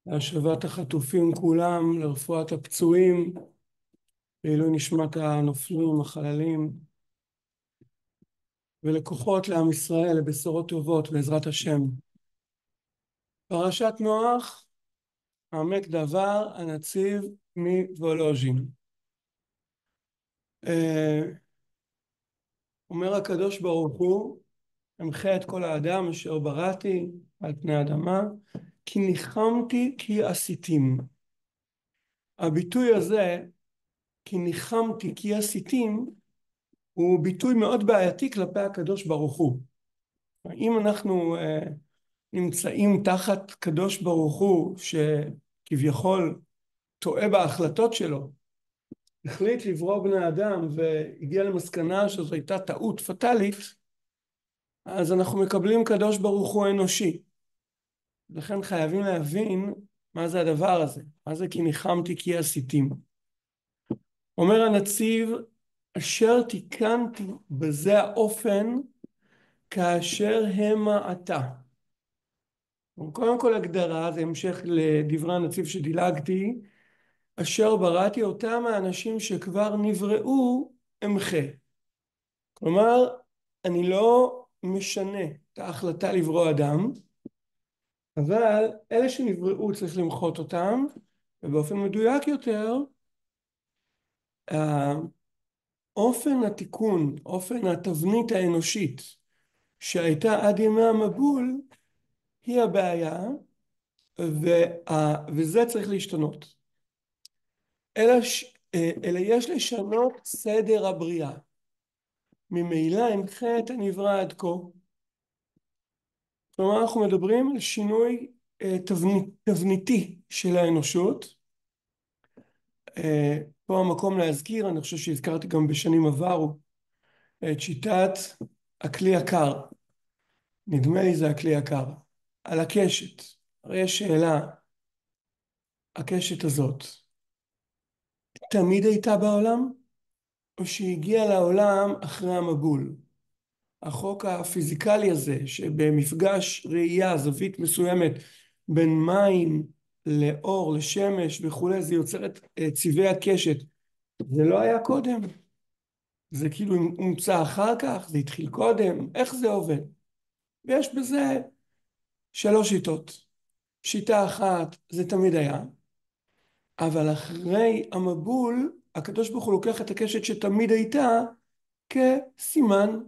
להשבת החטופים כולם, לרפואת הפצועים, לעילוי נשמת הנופלים, החללים, ולקוחות לעם ישראל, לבשורות טובות בעזרת השם. פרשת נוח, עמק דבר, הנציב מוולוז'ין. אומר הקדוש ברוך הוא, אמחה את כל האדם אשר בראתי על פני האדמה, כי ניחמתי כי עשיתים. הביטוי הזה, כי ניחמתי כי עשיתים, הוא ביטוי מאוד בעייתי כלפי הקדוש ברוך הוא. אם אנחנו נמצאים תחת קדוש ברוך הוא שכביכול טועה בהחלטות שלו, החליט לברוא בני אדם והגיע למסקנה שזו הייתה טעות פטאלית, אז אנחנו מקבלים קדוש ברוך הוא אנושי. לכן חייבים להבין מה זה הדבר הזה, מה זה כי ניחמתי כי עשיתים. אומר הנציב, אשר תיקנתי בזה האופן כאשר המה אתה. קודם כל הגדרה, זה המשך לדברי הנציב שדילגתי, אשר בראתי אותם האנשים שכבר נבראו אמחה. כלומר, אני לא משנה את ההחלטה לברוא אדם, אבל אלה שנבראו צריך למחות אותם, ובאופן מדויק יותר, אופן התיקון, אופן התבנית האנושית שהייתה עד ימי המבול, היא הבעיה, וזה צריך להשתנות. אלא יש לשנות סדר הבריאה. ממילא הנחה את הנברא עד כה. כלומר, אנחנו מדברים על שינוי תבניתי של האנושות. פה המקום להזכיר, אני חושב שהזכרתי גם בשנים עברו, את שיטת הכלי הקר. נדמה לי זה הכלי הקר. על הקשת. הרי יש שאלה, הקשת הזאת תמיד הייתה בעולם, או שהגיעה לעולם אחרי המבול? החוק הפיזיקלי הזה, שבמפגש ראייה, זווית מסוימת, בין מים לאור, לשמש וכו', זה יוצר את צבעי הקשת. זה לא היה קודם. זה כאילו הומצא אחר כך, זה התחיל קודם, איך זה עובד? ויש בזה שלוש שיטות. שיטה אחת, זה תמיד היה, אבל אחרי המבול, הקדוש ברוך הוא לוקח את הקשת שתמיד הייתה כסימן,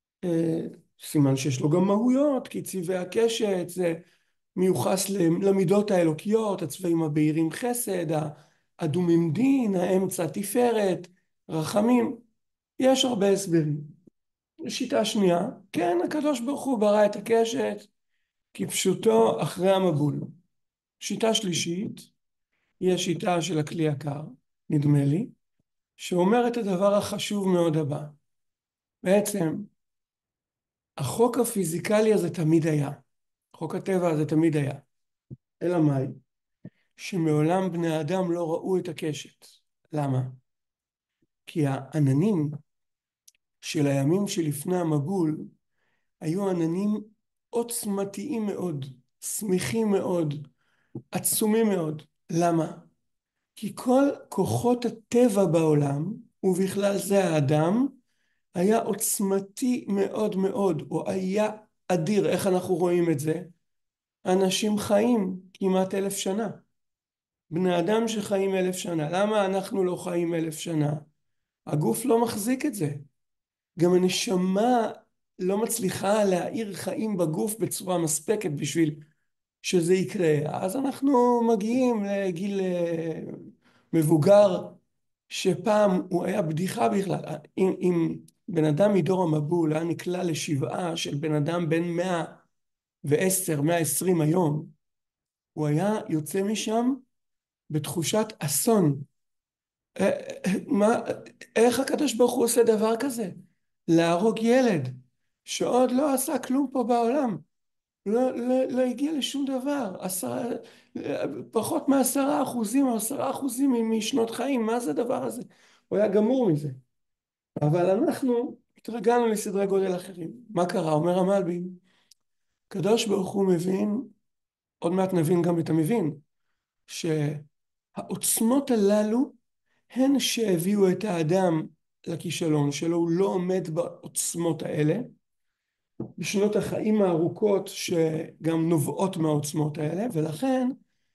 סימן שיש לו גם מהויות, כי צבעי הקשת זה מיוחס למידות האלוקיות, הצבעים הבהירים חסד, האדומים דין, האמצע תפארת, רחמים, יש הרבה הסברים. שיטה שנייה, כן, הקדוש ברוך הוא ברא את הקשת כפשוטו אחרי המבול. שיטה שלישית, היא השיטה של הכלי הקר, נדמה לי, שאומר את הדבר החשוב מאוד הבא. בעצם, החוק הפיזיקלי הזה תמיד היה. חוק הטבע הזה תמיד היה. אלא מאי? שמעולם בני האדם לא ראו את הקשת. למה? כי העננים של הימים שלפני המבול היו עננים עוצמתיים מאוד, שמחים מאוד, עצומים מאוד. למה? כי כל כוחות הטבע בעולם, ובכלל זה האדם, היה עוצמתי מאוד מאוד, או היה אדיר. איך אנחנו רואים את זה? אנשים חיים כמעט 1000 שנה. בני אדם שחיים 1000 שנה. למה אנחנו לא חיים 1000 שנה? הגוף לא מחזיק את זה. גם הנשמה לא מצליחה להאיר חיים בגוף בצורה מספקת בשביל שזה יקרה. אז אנחנו מגיעים לגיל מבוגר, שפעם הוא היה בדיחה בכלל. אם בן אדם מדור המבול היה נקלע לשבעה של בן אדם בן 110, 120 היום, הוא היה יוצא משם בתחושת אסון. איך הקדוש ברוך הוא עושה דבר כזה? להרוג ילד שעוד לא עשה כלום פה בעולם. לא הגיע לשום דבר. פחות מ10% או 10% משנות חיים. מה זה הדבר הזה? הוא היה גמור מזה. אבל אנחנו התרגלנו לסדרי גודל אחרים. מה קרה? אומר המלבים, קדוש ברוך הוא מבין, עוד מעט נבין גם את המבין, שהעוצמות הללו הן שהביאו את האדם לכישלון שלו, הוא לא עומד בעוצמות האלה, בשנות החיים הארוכות שגם נובעות מהעוצמות האלה, ולכן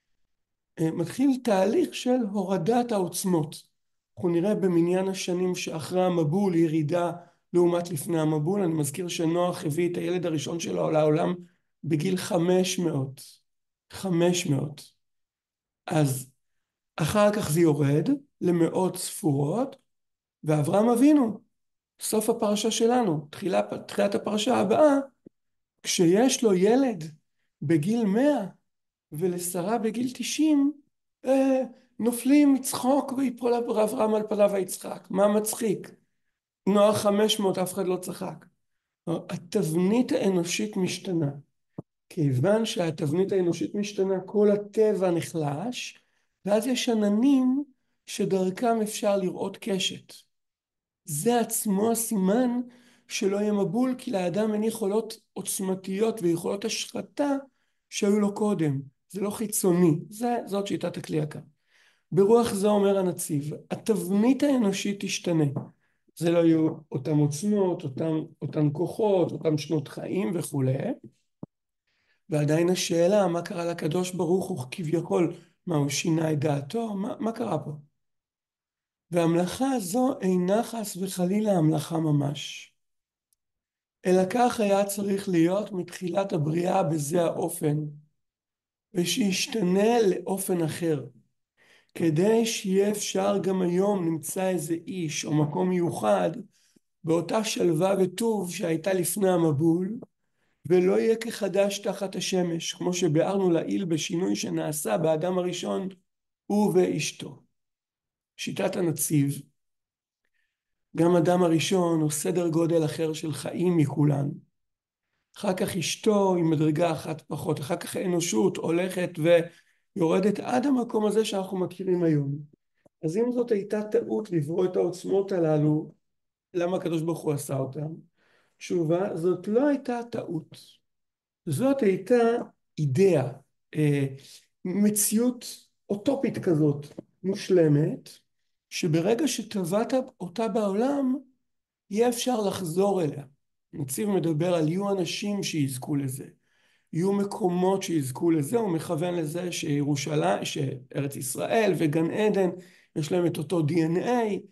מתחיל תהליך של הורדת העוצמות. אנחנו נראה במניין השנים שאחרי המבול ירידה לעומת לפני המבול. אני מזכיר שנוח הביא את הילד הראשון שלו לעולם בגיל 500. 500. אז אחר כך זה יורד למאות ספורות, ואברהם אבינו, סוף הפרשה שלנו, תחילת הפרשה הבאה, כשיש לו ילד בגיל 100 ולשרה בגיל 90, נופלים מצחוק ויפול אברהם על פניו ויצחק. מה מצחיק? נוח 500, אף אחד לא צחק. התבנית האנושית משתנה. כיוון שהתבנית האנושית משתנה, כל הטבע נחלש, ואז יש עננים שדרכם אפשר לראות קשת. זה עצמו הסימן שלא יהיה מבול, כי לאדם אין יכולות עוצמתיות ויכולות השחתה שהיו לו קודם. זה לא חיצוני, זאת שיטת הכלי יקר. ברוח זה אומר הנציב, התבנית האנושית תשתנה. זה לא יהיו אותם עוצמות, אותם כוחות, אותם שנות חיים וכו'. ועדיין השאלה, מה קרה לקדוש ברוך הוא כביכול? מה, הוא שינה את דעתו? מה קרה פה? והמלאכה הזו אינה חס וחלילה המלאכה ממש. אלא כך היה צריך להיות מתחילת הבריאה בזה האופן, ושישתנה לאופן אחר. כדי שיהיה אפשר גם היום נמצא איזה איש או מקום מיוחד באותה שלווה וטוב שהייתה לפני המבול, ולא יהיה כחדש תחת השמש, כמו שביארנו לעיל בשינוי שנעשה באדם הראשון ובאשתו. שיטת הנציב, גם אדם הראשון הוא סדר גודל אחר של חיים מכולן. אחר כך אשתו היא מדרגה אחת פחות, אחר כך האנושות הולכת ויורדת עד המקום הזה שאנחנו מכירים היום. אז אם זאת הייתה טעות לברוא את העוצמות הללו, למה הקדוש ברוך הוא עשה אותם? תשובה, זאת לא הייתה טעות. זאת הייתה אידאה, מציאות אוטופית כזאת, מושלמת, שברגע שטבעת אותה בעולם, יהיה אפשר לחזור אליה. נציב מדבר על יהיו אנשים שיזכו לזה, יהיו מקומות שיזכו לזה, הוא מכוון לזה שירושלים, שארץ ישראל וגן עדן, יש להם את אותו DNA,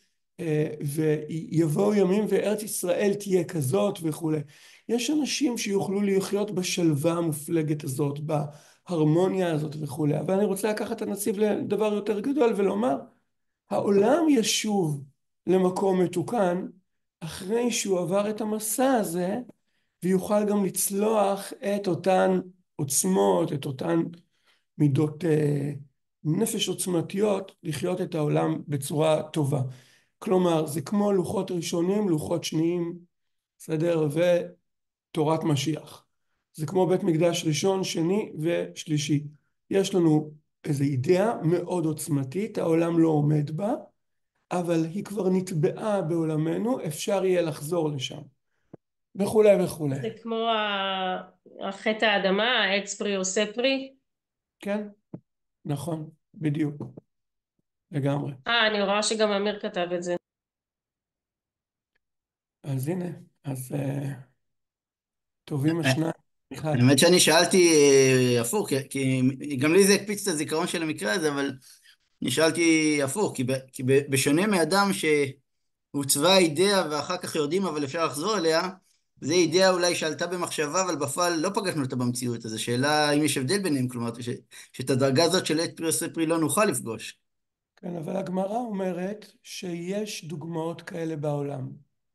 ויבואו ימים וארץ ישראל תהיה כזאת וכו'. יש אנשים שיוכלו לחיות בשלווה המופלגת הזאת, בהרמוניה הזאת וכו'. אבל אני רוצה לקחת את הנציב לדבר יותר גדול ולומר, העולם ישוב למקום מתוקן, אחרי שהוא עבר את המסע הזה, ויוכל גם לצלוח את אותן עוצמות, את אותן מידות נפש עוצמתיות, לחיות את העולם בצורה טובה. כלומר, זה כמו לוחות ראשונים, לוחות שניים, בסדר? ותורת משיח. זה כמו בית מקדש ראשון, שני ושלישי. יש לנו איזו אידאה מאוד עוצמתית, העולם לא עומד בה, אבל היא כבר נטבעה בעולמנו, אפשר יהיה לחזור לשם. וכולי וכולי. זה כמו החטא האדמה, העץ פרי עושה פרי. כן, נכון, בדיוק, לגמרי. אני רואה שגם אמיר כתב את זה. אז הנה, אז טובים השניים. אחד. האמת שאני שאלתי הפוך, כי גם לי זה הקפיץ את הזיכרון של המקרה הזה, אבל אני שאלתי הפוך, כי בשונה מאדם שהוצבה אידאה ואחר כך יודעים אבל אפשר לחזור אליה, זה אידאה אולי שעלתה במחשבה, אבל בפועל לא פגשנו אותה במציאות. אז השאלה אם יש הבדל ביניהם, כלומר, שאת הדרגה הזאת של עת פרי עושה פרי לא נוכל לפגוש. כן, אבל הגמרא אומרת שיש דוגמאות כאלה בעולם.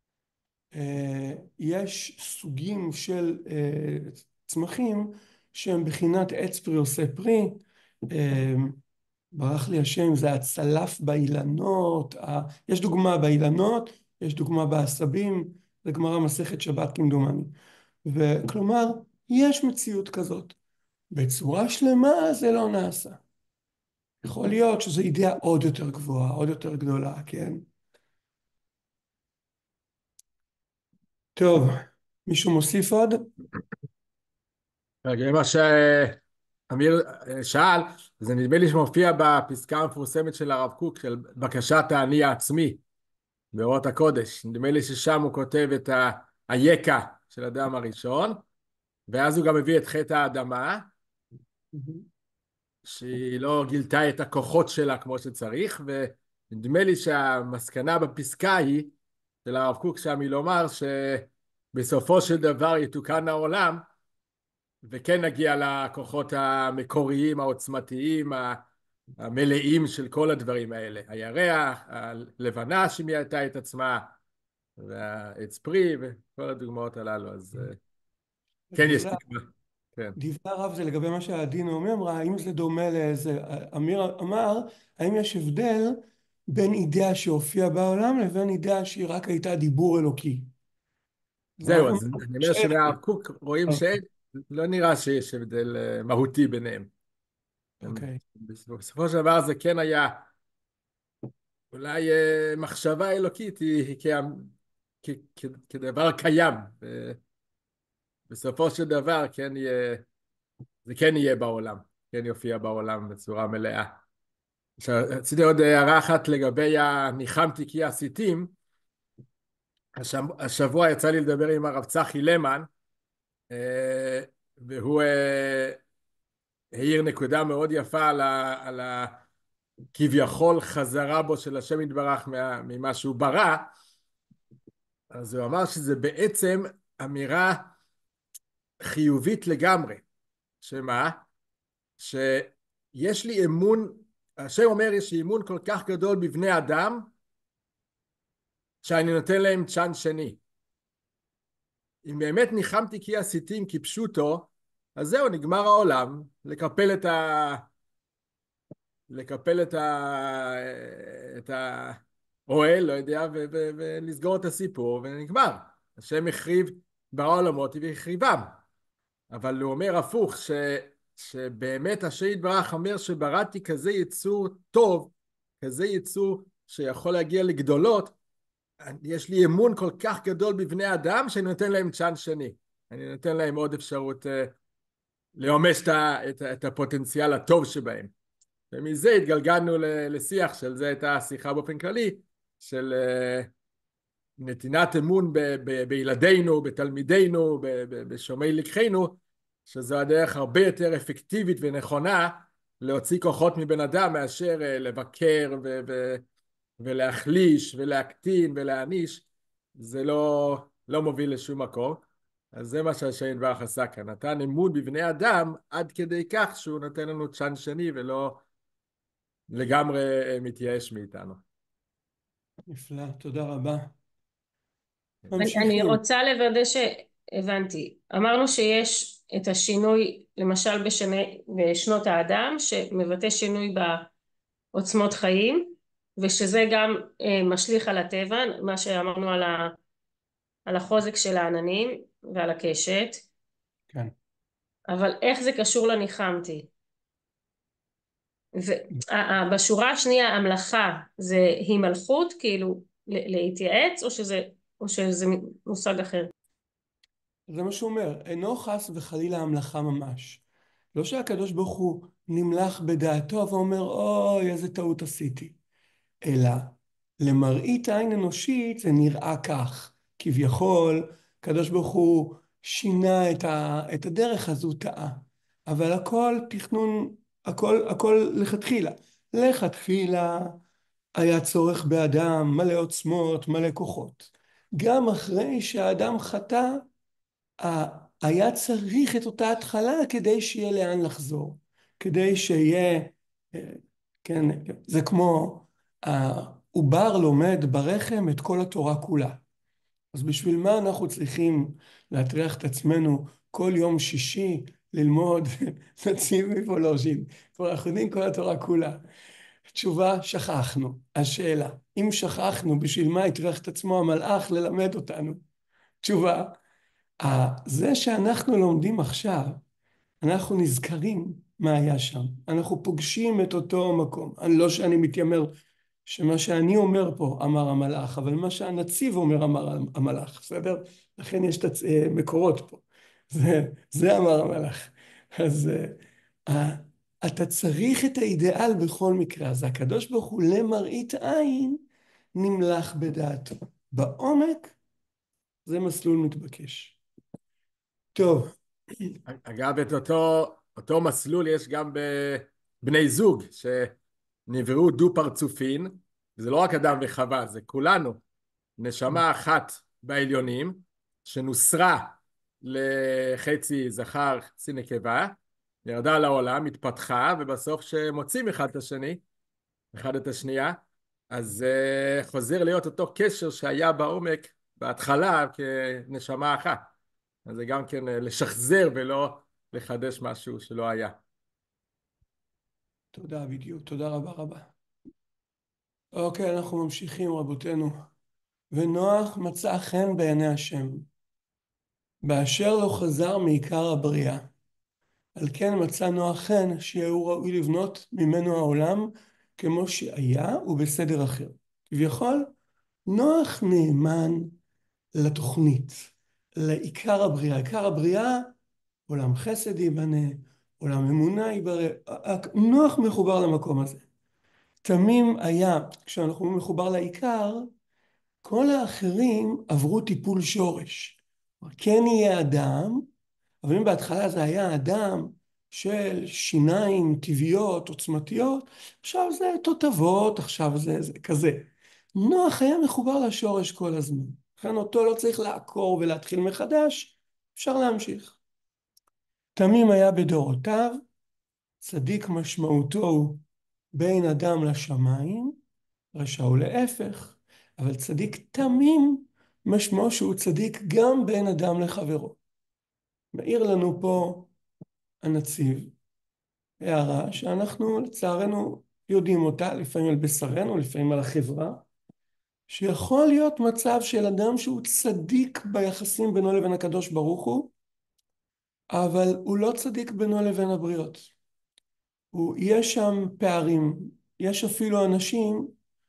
יש סוגים של צמחים שהם בחינת עץ פרי עושה פרי. ברח לי השם, זה הצלף באילנות, יש דוגמה באילנות, יש דוגמה בעשבים, זה גמרא מסכת שבת כמדומני. וכלומר, יש מציאות כזאת. בצורה שלמה זה לא נעשה. יכול להיות שזו אידאה עוד יותר גבוהה, עוד יותר גדולה, כן? טוב, מישהו מוסיף עוד? רגע, אמיר שאל, זה נדמה לי שמופיע בפסקה המפורסמת של הרב קוק, של בקשת האני העצמי, באורות הקודש. נדמה לי ששם הוא כותב את היקה של אדם הראשון, ואז הוא גם מביא את חטא האדמה, שהיא לא גילתה את הכוחות שלה כמו שצריך, ונדמה לי שהמסקנה בפסקה היא, של הרב קוק שם, היא לומר שבסופו של דבר יתוקן העולם, וכן נגיע לכוחות המקוריים, העוצמתיים, המלאים של כל הדברים האלה. הירח, הלבנה שמייתה את עצמה, והעץ פרי, וכל הדוגמאות הללו, אז כן יש תקווה. כן. דברי הרב זה לגבי מה שעדי נעמי אמרה, האם זה דומה לאיזה, אמיר אמר, האם יש הבדל בין אידאה שהופיעה בעולם לבין אידאה שהיא רק הייתה דיבור אלוקי? זהו, אז אני אומר שמהרב קוק רואים שלא נראה שיש הבדל מהותי ביניהם. אוקיי. בסופו של דבר זה כן היה אולי מחשבה אלוקית היא כדבר קיים. בסופו של דבר זה כן יהיה בעולם, כן יופיע בעולם בצורה מלאה. עכשיו, רציתי עוד הערה אחת לגבי הניחמתי כי עשיתים. השבוע יצא לי לדבר עם הרב צחי למן, והוא העיר נקודה מאוד יפה על כביכול חזרה בו של השם יתברך ממה שהוא ברא. אז הוא אמר שזה בעצם אמירה חיובית לגמרי. שמה? שיש לי אמון, השם אומר יש לי אמון כל כך גדול בבני אדם, שאני נותן להם צ'אנס שני. אם באמת ניחמתי כי עשיתים כפשוטו, אז זהו, נגמר העולם, לקפל את האוהל, לא יודע, ולסגור את הסיפור, ונגמר. השם החריב בעולמות והחריבם. אבל הוא אומר הפוך, שבאמת השם יתברך אומר שבראתי כזה יצור טוב, כזה יצור שיכול להגיע לגדולות, יש לי אמון כל כך גדול בבני אדם שאני נותן להם צ'אנס שני. אני נותן להם עוד אפשרות לממש את הפוטנציאל הטוב שבהם. ומזה התגלגלנו לשיח של זה, הייתה השיחה באופן כללי, של נתינת אמון בילדינו, בתלמידינו, בשומעי לקחינו, שזו הדרך הרבה יותר אפקטיבית ונכונה להוציא כוחות מבן אדם מאשר לבקר ולהחליש ולהקטין ולהעניש. זה לא מוביל לשום מקום. אז זה מה שהשם יתברך עשה כאן, נתן אמון בבני אדם עד כדי כך שהוא נותן לנו צ'אנס שני ולא לגמרי מתייאש מאיתנו. נפלא, תודה רבה. אני רוצה לוודא שהבנתי. אמרנו שיש את השינוי למשל בשנות האדם שמבטא שינוי בעוצמות חיים, ושזה גם משליך על הטבע, מה שאמרנו על החוזק של העננים ועל הקשת. כן. אבל איך זה קשור לניחמתי? בשורה השנייה המלאכה זה היא מלכות, כאילו להתייעץ, או שזה מושג אחר? זה מה שהוא אומר, אינו חס וחלילה המלאכה ממש. לא שהקדוש ברוך הוא נמלך בדעתו ואומר אוי איזה טעות עשיתי, אלא למראית עין אנושית זה נראה כך, כביכול הקדוש ברוך הוא שינה את הדרך הזו, טעה, אבל הכל תכנון, הכל לכתחילה היה צורך באדם מלא עוצמות, מלא כוחות. גם אחרי שהאדם חטא, היה צריך את אותה התחלה כדי שיהיה לאן לחזור. כדי שיהיה, כן, זה כמו, העובר לומד ברחם את כל התורה כולה. אז בשביל מה אנחנו צריכים להטריח את עצמנו כל יום שישי ללמוד נציב מפולוז'ין? כבר אנחנו יודעים כל התורה כולה. תשובה, שכחנו. השאלה, אם שכחנו, בשביל מה הטריח את עצמו המלאך ללמד אותנו? תשובה, זה שאנחנו לומדים עכשיו, אנחנו נזכרים מה היה שם. אנחנו פוגשים את אותו מקום. לא שאני מתיימר שמה שאני אומר פה אמר המלאך, אבל מה שהנציב אומר אמר המלאך, בסדר? לכן יש את מקורות פה. זה אמר המלאך. אז אתה צריך את האידיאל בכל מקרה, אז הקדוש ברוך הוא למראית עין נמלך בדעתו. בעומק זה מסלול מתבקש. טוב. אגב, את אותו מסלול יש גם בבני זוג, שנבראו דו פרצופין, וזה לא רק אדם וחווה, זה כולנו. נשמה אחת בעליונים, שנוסרה לחצי זכר, חצי נקבה, ירדה לעולם, התפתחה, ובסוף שמוצאים אחד את השני, אחד את השנייה, אז חוזר להיות אותו קשר שהיה בעומק בהתחלה כנשמה אחת. אז זה גם כן לשחזר ולא לחדש משהו שלא היה. תודה בדיוק, תודה רבה רבה. אוקיי, אנחנו ממשיכים רבותינו. ונוח מצא חן בעיני השם, באשר לא חזר מעיקר הבריאה. על כן מצא נוח חן שיהו ראוי לבנות ממנו העולם כמו שהיה ובסדר אחר. כביכול, נוח נאמן לתוכנית, לעיקר הבריאה. עיקר הבריאה, עולם חסד ייבנה, עולם אמונה ייברא. נוח מחובר למקום הזה. תמים היה, כשאנחנו מחובר לעיקר, כל האחרים עברו טיפול שורש. כן יהיה אדם, אבל אם בהתחלה זה היה אדם של שיניים טבעיות, עוצמתיות, עכשיו זה תותבות, עכשיו זה כזה. נוח היה מחובר לשורש כל הזמן. לכן אותו לא צריך לעקור ולהתחיל מחדש, אפשר להמשיך. תמים היה בדורותיו, צדיק משמעותו הוא בין אדם לשמיים, רשע הוא להפך, אבל צדיק תמים משמעו שהוא צדיק גם בין אדם לחברו. מעיר לנו פה הנציב הערה שאנחנו לצערנו יודעים אותה, לפעמים על בשרנו, לפעמים על החברה, שיכול להיות מצב של אדם שהוא צדיק ביחסים בינו לבין הקדוש ברוך הוא, אבל הוא לא צדיק בינו לבין הבריות. יש שם פערים, יש אפילו אנשים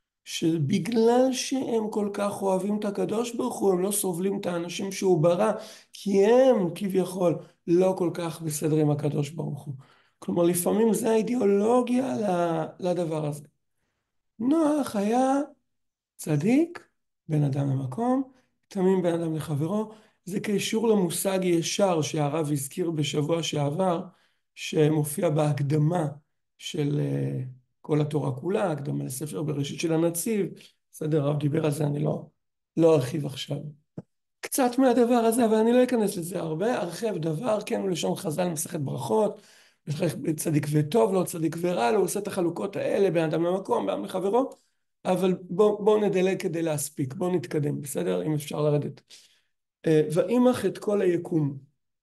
שבגלל שהם כל כך אוהבים את הקדוש ברוך הוא, הם לא סובלים את האנשים שהוא ברא, כי הם כביכול לא כל כך בסדר עם הקדוש ברוך הוא. כלומר, לפעמים זה האידיאולוגיה לדבר הזה. נוח היה צדיק, בין אדם למקום, תמים בין אדם לחברו. זה קישור למושג ישר שהרב הזכיר בשבוע שעבר, שמופיע בהקדמה של כל התורה כולה, הקדמה לספר בראשית של הנציב. בסדר, הרב דיבר על זה, אני לא ארחיב עכשיו. קצת מהדבר הזה, אבל אני לא אכנס לזה הרבה. ארחיב דבר, כן, הוא לשון חז"ל מסכת ברכות, צדיק וטוב לו, צדיק ורע לו, הוא עושה את החלוקות האלה בין אדם למקום, בין אדם לחברו, אבל בואו נדלג כדי להספיק, בואו נתקדם, בסדר? אם אפשר לרדת. ואימך את כל היקום,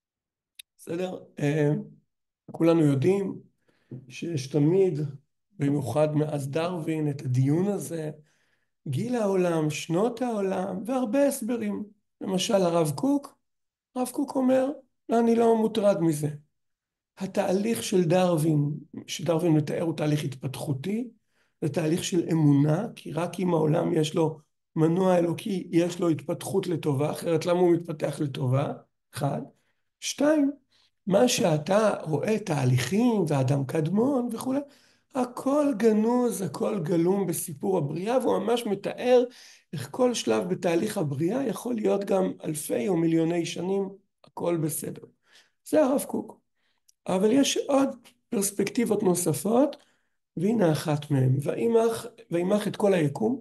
בסדר? כולנו יודעים שיש תמיד, במיוחד מאז דרווין, את הדיון הזה, גיל העולם, שנות העולם, והרבה הסברים. למשל הרב קוק אומר, אני לא מוטרד מזה. התהליך של דרווין, שדרווין מתאר הוא תהליך התפתחותי, זה תהליך של אמונה, כי רק אם העולם יש לו מנוע אלוקי, יש לו התפתחות לטובה, אחרת למה הוא מתפתח לטובה? אחד. שתיים, מה שאתה רואה תהליכים ואדם קדמון וכו', הכל גנוז, הכל גלום בסיפור הבריאה, והוא ממש מתאר איך כל שלב בתהליך הבריאה יכול להיות גם אלפי או מיליוני שנים, הכל בסדר. זה הרב קוק. אבל יש עוד פרספקטיבות נוספות, והנה אחת מהן. ואימך את כל היקום,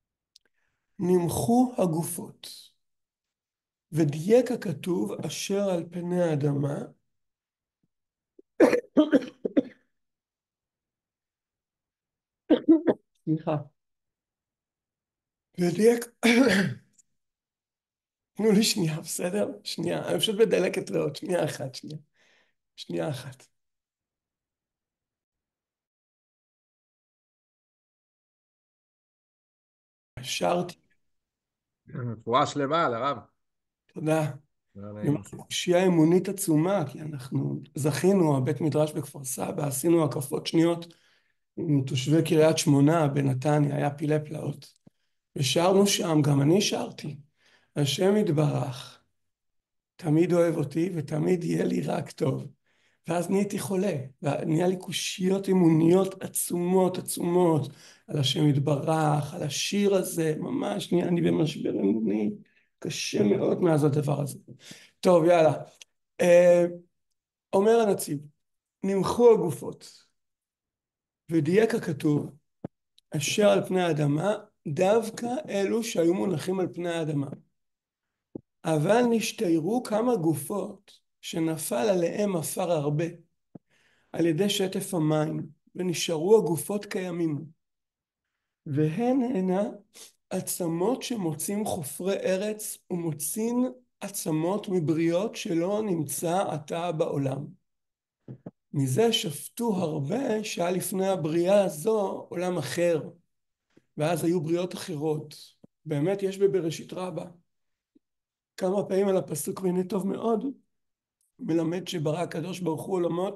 נמחו הגופות, ודייק הכתוב אשר על פני האדמה, סליחה, ודייק, תנו לי שנייה, בסדר? שנייה, אני פשוט בדלקת ריאות, שנייה אחת. השארתי. רפואה שלמה לרב. תודה. קושייה אמונית עצומה, כי אנחנו זכינו, הבית מדרש בכפר סבא, עשינו הקפות שניות עם תושבי קריית שמונה בנתניה, היה פילי פלאות. ושרנו שם, גם אני שרתי. השם יתברך, תמיד אוהב אותי ותמיד יהיה לי רק טוב. ואז נהייתי חולה, ונהיה לי קושיות אמוניות עצומות עצומות, על השם יתברך, על השיר הזה, ממש אני במשבר אמוני, קשה מאוד מאז הדבר הזה. טוב, יאללה. אומר הנציב, נמחו הגופות, ודייק הכתוב, אשר על פני האדמה, דווקא אלו שהיו מונחים על פני האדמה. אבל נשתיירו כמה גופות שנפל עליהם עפר הרבה, על ידי שטף המים, ונשארו הגופות קיימים. והן הנה עצמות שמוצאים חופרי ארץ, ומוצאים עצמות מבריות שלא נמצא עתה בעולם. מזה שפטו הרבה שהיה לפני הבריאה הזו עולם אחר, ואז היו בריאות אחרות. באמת יש בבראשית רבה כמה פעמים על הפסוק והנה טוב מאוד, מלמד שברא הקדוש ברוך הוא עולמות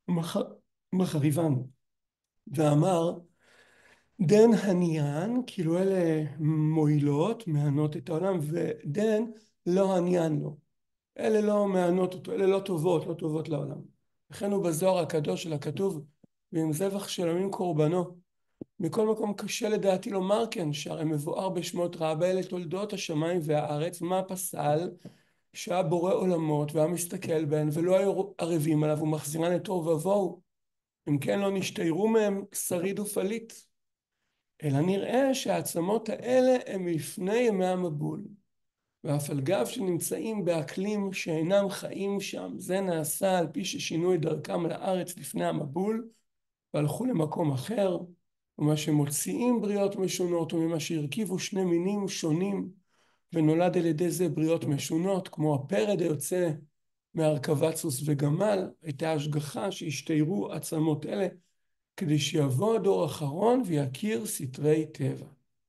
ומחריבן. ואמר, דן הניין, כאילו אלה מועילות, מהנות את העולם, ודן לא הניין לו. אלה לא מהנות אותו, אלה לא טובות, לא טובות לעולם. לכן הוא בזוהר הקדוש שלה כתוב, ועם זבח של עמים קורבנו. מכל מקום קשה לדעתי לומר כן, שהרי מבואר בשמות רבה אלה תולדות השמיים והארץ, מה פסל? שהיה בורא עולמות והיה מסתכל בהן ולא היו ערבים עליו ומחזירן את תוהו ובוהו. אם כן לא נשתיירו מהם שריד ופליט. אלא נראה שהעצמות האלה הם לפני ימי המבול. ואף על גב שנמצאים באקלים שאינם חיים שם, זה נעשה על פי ששינו את דרכם לארץ לפני המבול, והלכו למקום אחר, ומה שמוציאים בריאות משונות, וממה שהרכיבו שני מינים שונים, ונולד על ידי זה בריאות משונות, כמו הפרד היוצא מהרכבת סוס וגמל, הייתה השגחה שהשתיירו עצמות אלה, כדי שיבוא הדור האחרון ויכיר סתרי טבע.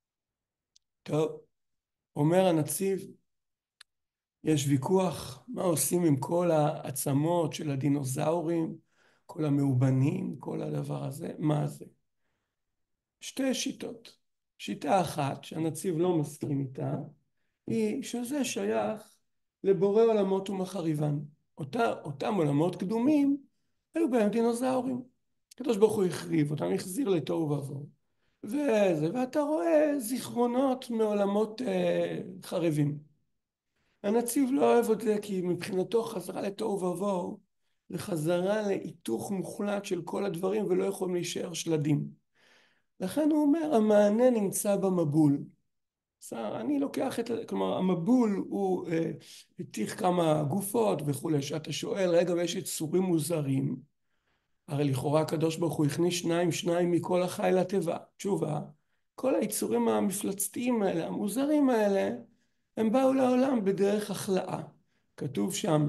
טוב, אומר הנציב, יש ויכוח מה עושים עם כל העצמות של הדינוזאורים, כל המאובנים, כל הדבר הזה, מה זה? שתי שיטות. שיטה אחת שהנציב לא מסכים איתה, היא שזה שייך לבורא עולמות ומחריבן. אותם עולמות קדומים היו בהם דינוזאורים. הקדוש ברוך הוא החריב אותם, החזיר לתוהו ובוהו. ואתה רואה זיכרונות מעולמות חרבים. הנציב לא אוהב את זה כי מבחינתו חזרה לתוהו ובוהו זה חזרה להיתוך מוחלט של כל הדברים ולא יכולים להישאר שלדים. לכן הוא אומר המענה נמצא במבול. אני לוקח כלומר המבול הוא התיך כמה גופות וכולי, שאתה שואל רגע ויש יצורים מוזרים, הרי לכאורה הקדוש ברוך הוא הכניס שניים מכל החי לתיבה. תשובה, כל היצורים המפלצתיים האלה, המוזרים האלה, הם באו לעולם בדרך החלאה. כתוב שם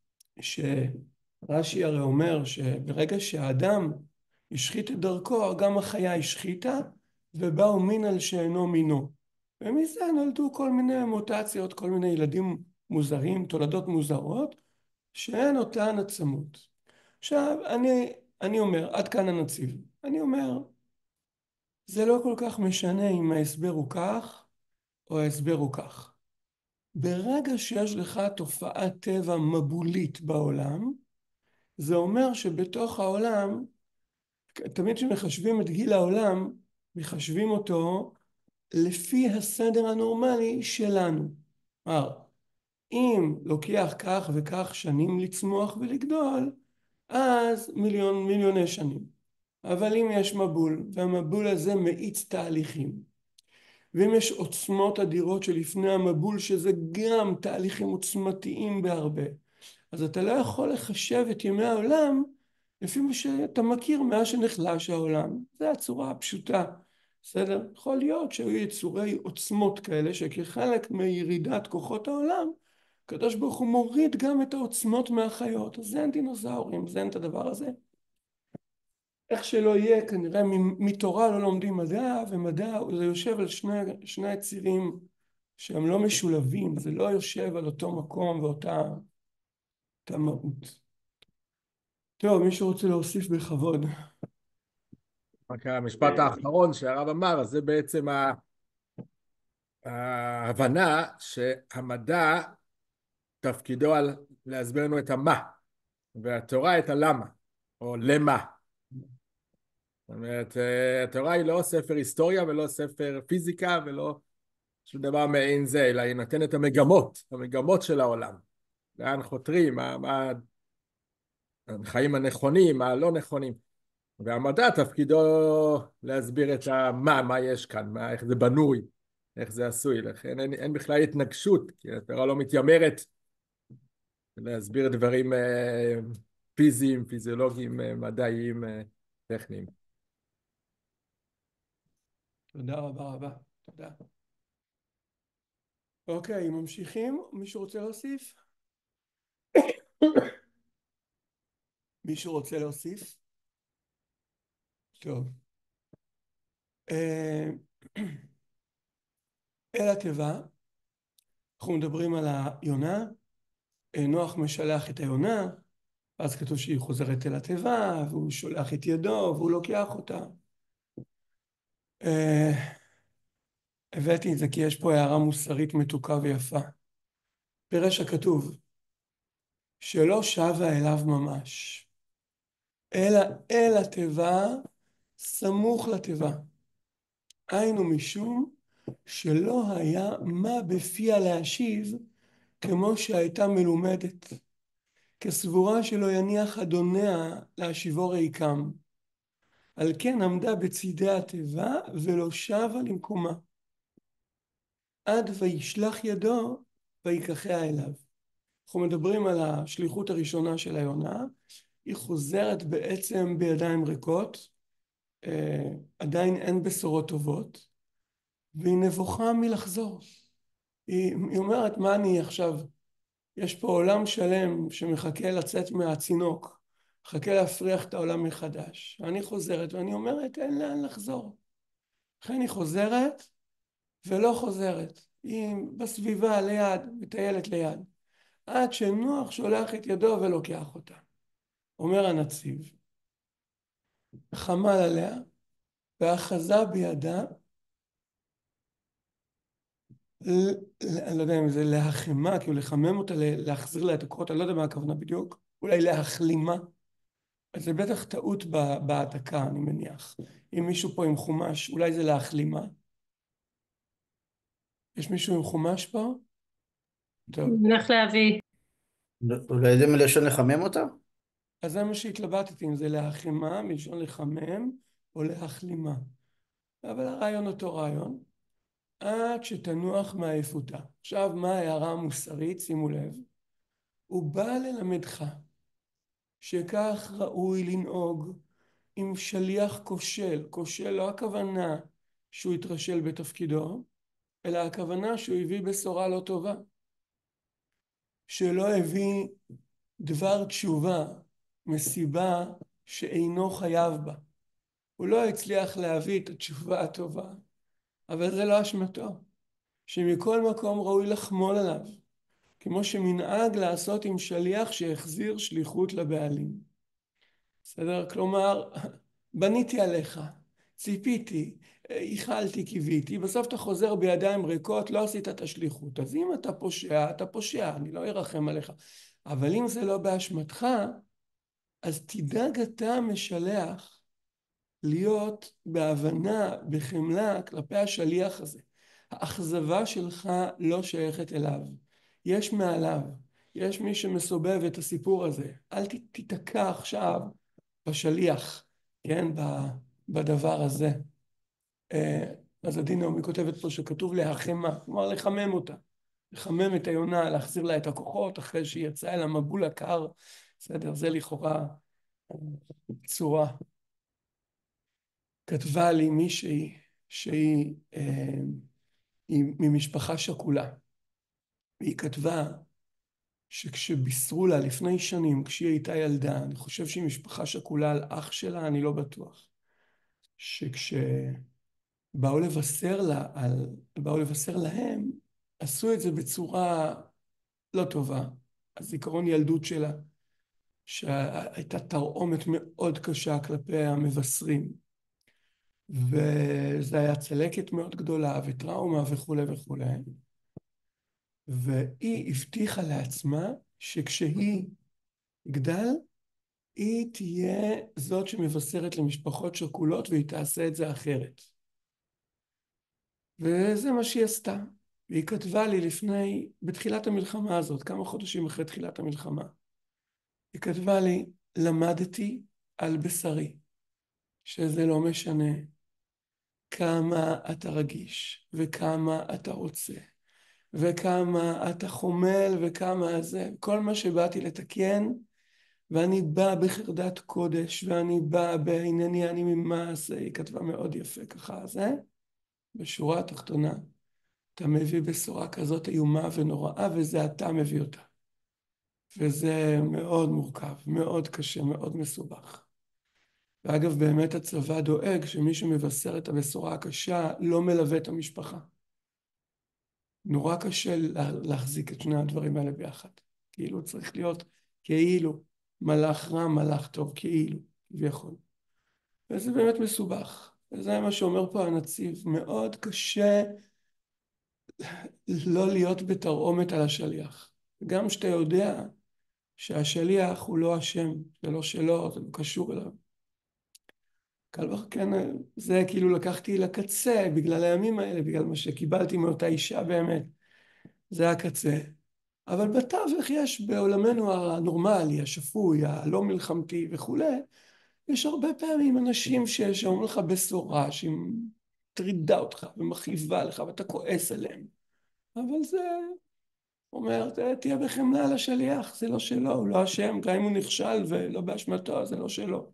שרש"י הרי אומר שברגע שהאדם השחית את דרכו, גם החיה השחיתה ובאו מין על שאינו מינו. ומזה נולדו כל מיני מוטציות, כל מיני ילדים מוזרים, תולדות מוזרות, שאין אותן עצמות. עכשיו, אני אומר, עד כאן הנציב. אני אומר, זה לא כל כך משנה אם ההסבר הוא כך או ההסבר הוא כך. ברגע שיש לך תופעת טבע מבולית בעולם, זה אומר שבתוך העולם, תמיד כשמחשבים את גיל העולם, מחשבים אותו לפי הסדר הנורמלי שלנו. כלומר, אם לוקח כך וכך שנים לצמוח ולגדול, אז מיליוני שנים. אבל אם יש מבול, והמבול הזה מאיץ תהליכים, ואם יש עוצמות אדירות שלפני המבול, שזה גם תהליכים עוצמתיים בהרבה, אז אתה לא יכול לחשב את ימי העולם לפי מה שאתה מכיר מאז שנחלש העולם. זו הצורה הפשוטה. בסדר? יכול להיות שהיו יצורי עוצמות כאלה שכחלק מירידת כוחות העולם, הקדוש ברוך הוא מוריד גם את העוצמות מהחיות. אז זה אין דינוזאורים, זה אין את הדבר הזה. איך שלא יהיה, כנראה מתורה לא לומדים מדע, ומדע זה יושב על שני הצירים שהם לא משולבים, זה לא יושב על אותו מקום ואותה מהות. טוב, מישהו רוצה להוסיף בכבוד. רק המשפט האחרון שהרב אמר, אז זה בעצם ההבנה שהמדע תפקידו להסביר לנו את המה. והתורה את הלמה, או למה. זאת אומרת, התורה היא לא ספר היסטוריה ולא ספר פיזיקה ולא שום דבר מעין זה, אלא היא נותנת את המגמות של העולם. לאן חותרים, מה החיים הנכונים, מה הלא נכונים. והמדע תפקידו להסביר את מה יש כאן, איך זה בנוי, איך זה עשוי. לכן אין בכלל התנגשות, כי התורה לא מתיימרת להסביר דברים פיזיים, פיזיולוגיים, מדעיים, טכניים. תודה רבה. תודה. אוקיי, ממשיכים? מישהו רוצה להוסיף? מישהו רוצה להוסיף? טוב. אל התיבה, אנחנו מדברים על היונה, נוח משלח את היונה, אז כתוב שהיא חוזרת אל התיבה, והוא שולח את ידו, והוא לוקח אותה. הבאתי את זה כי יש פה הערה מוסרית מתוקה ויפה. פירש הכתוב, שלא שבה אליו ממש, אלא אל התיבה, סמוך לתיבה. היינו משום שלא היה מה בפיה להשיב כמו שהייתה מלומדת, כסבורה שלא יניח אדוניה להשיבו ריקם. על כן עמדה בצידי התיבה ולא שבה למקומה. עד וישלח ידו ויקחיה אליו. אנחנו מדברים על השליחות הראשונה של היונה, היא חוזרת בעצם בידיים ריקות, עדיין אין בשורות טובות, והיא נבוכה מלחזור. היא אומרת, מה אני עכשיו, יש פה עולם שלם שמחכה לצאת מהצינוק, מחכה להפריח את העולם מחדש. אני חוזרת ואני אומרת, אין לאן לחזור. לכן היא חוזרת ולא חוזרת. היא בסביבה ליד, מטיילת ליד. עד שנוח שולח את ידו ולוקח אותה. אומר הנציב, חמל עליה ואחזה בידה, אני לא יודע אם זה להחמה, כאילו לחמם אותה, להחזיר לה את הכוחות, אני לא יודע מה הכוונה בדיוק, אולי להחלימה. אז זה בטח טעות בהעתקה, אני מניח. אם מישהו פה עם חומש, אולי זה להחלימה. יש מישהו עם חומש פה? טוב. נלך להביא. אולי זה מלשון לחמם אותה? אז זה מה שהתלבטתי, אם זה להחמה, מלשון לחמם, או להחלימה. אבל הרעיון אותו רעיון. עד שתנוח מעייפותה. עכשיו, מה ההערה המוסרית? שימו לב. הוא בא ללמדך שכך ראוי לנהוג עם שליח כושל. כושל לא הכוונה שהוא יתרשל בתפקידו, אלא הכוונה שהוא הביא בשורה לא טובה. שלא הביא דבר תשובה מסיבה שאינו חייב בה. הוא לא הצליח להביא את התשובה הטובה, אבל זה לא אשמתו. שמכל מקום ראוי לחמול עליו, כמו שמנהג לעשות עם שליח שהחזיר שליחות לבעלים. בסדר? כלומר, בניתי עליך, ציפיתי, איחלתי, קיוויתי, בסוף אתה חוזר בידיים ריקות, לא עשית את השליחות. אז אם אתה פושע, אתה פושע, אני לא ארחם עליך. אבל אם זה לא באשמתך, אז תדאג אתה משלח להיות בהבנה, בחמלה, כלפי השליח הזה. האכזבה שלך לא שייכת אליו. יש מעליו, יש מי שמסובב את הסיפור הזה. אל תתקע עכשיו בשליח, כן, בדבר הזה. אז הדין נעמי כותבת פה שכתוב להחמה, כלומר לחמם אותה. לחמם את היונה, להחזיר לה את הכוחות אחרי שהיא יצאה אל המבול הקר. בסדר, זה לכאורה צורה. כתבה לי מישהי שהיא ממשפחה שכולה. והיא כתבה שכשבישרו לה לפני שנים, כשהיא הייתה ילדה, אני חושב שהיא משפחה שכולה על אח שלה, אני לא בטוח, שכשבאו לבשר להם, עשו את זה בצורה לא טובה. הזיכרון ילדות שלה, שהייתה תרעומת מאוד קשה כלפי המבשרים. וזה היה צלקת מאוד גדולה וטראומה וכו' וכו'. והיא הבטיחה לעצמה שכשהיא יגדל, היא תהיה זאת שמבשרת למשפחות שכולות, והיא תעשה את זה אחרת. וזה מה שהיא עשתה. והיא כתבה לי בתחילת המלחמה הזאת, כמה חודשים אחרי תחילת המלחמה, היא כתבה לי, למדתי על בשרי, שזה לא משנה כמה אתה רגיש, וכמה אתה רוצה, וכמה אתה חומל, וכמה זה, כל מה שבאתי לתקן, ואני בא בחרדת קודש, ואני בא בענייני, אני ממעש, היא כתבה מאוד יפה ככה, זה, בשורה התחתונה, אתה מביא בשורה כזאת איומה ונוראה, וזה אתה מביא אותה. וזה מאוד מורכב, מאוד קשה, מאוד מסובך. ואגב, באמת הצבא דואג שמי שמבשר את הבשורה הקשה לא מלווה את המשפחה. נורא קשה להחזיק את שני הדברים האלה ביחד. כאילו צריך להיות כאילו מלאך רע, מלאך טוב, כאילו, כביכול. וזה באמת מסובך. וזה מה שאומר פה הנציב, מאוד קשה לא להיות בתרעומת על השליח. גם שאתה יודע שהשליח הוא לא אשם, זה לא שלו, זה לא קשור אליו. קל וחומר, זה כאילו לקחתי לקצה בגלל הימים האלה, בגלל מה שקיבלתי מאותה אישה באמת, זה הקצה. אבל בתווך יש בעולמנו הנורמלי, השפוי, הלא מלחמתי וכולי, יש הרבה פעמים אנשים שאומרים לך בשורה, שהיא מטרידה אותך ומכאיבה לך ואתה כועס עליהם. אבל זה אומר, תהיה בחמלה לשליח, זה לא שלו, הוא לא אשם, גם אם הוא נכשל ולא באשמתו, זה לא שלו.